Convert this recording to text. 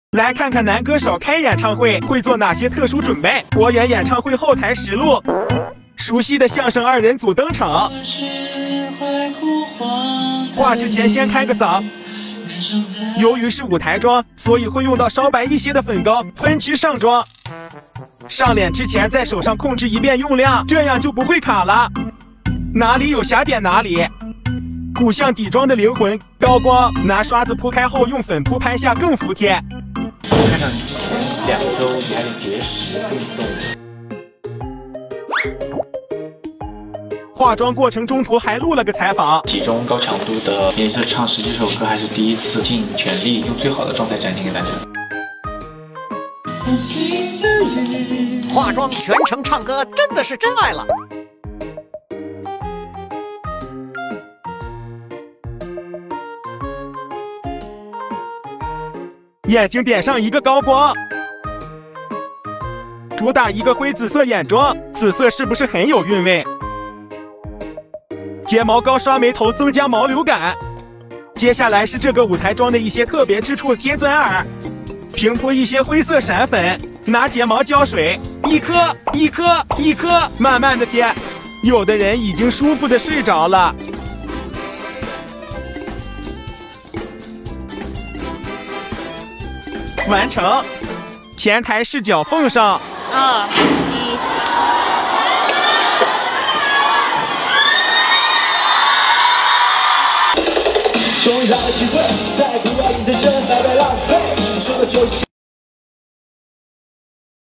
来看看男歌手开演唱会会做哪些特殊准备。BoYuan演唱会后台实录，熟悉的相声二人组登场。画之前先开个嗓。由于是舞台妆，所以会用到稍白一些的粉膏，分区上妆。上脸之前在手上控制一遍用量，这样就不会卡了。哪里有瑕点哪里。骨相底妆的灵魂，高光，拿刷子铺开后用粉扑拍下更服帖。 看上去之前2周你还得节食运动。 化妆过程中途还录了个采访， 集中高强度的连续唱10几首歌，还是第一次，尽全力用最好的状态展现给大家。 化妆全程唱歌真的是真爱了。 眼睛点上一个高光，主打一个灰紫色眼妆，紫色是不是很有韵味？睫毛膏刷眉头增加毛流感。接下来是这个舞台妆的一些特别之处，贴钻耳，平铺一些灰色闪粉，拿睫毛胶水一颗一颗一颗慢慢的贴，有的人已经舒服的睡着了。完成，前台视角奉上。 2、1。 终于来了机会，再不要赢在这